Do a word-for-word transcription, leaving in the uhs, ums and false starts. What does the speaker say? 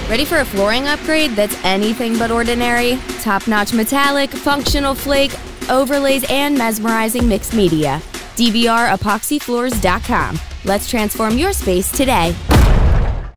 Ready for a flooring upgrade that's anything but ordinary? Top-notch metallic, functional flake, overlays, and mesmerizing mixed media. D B R epoxy floors dot com. Let's transform your space today.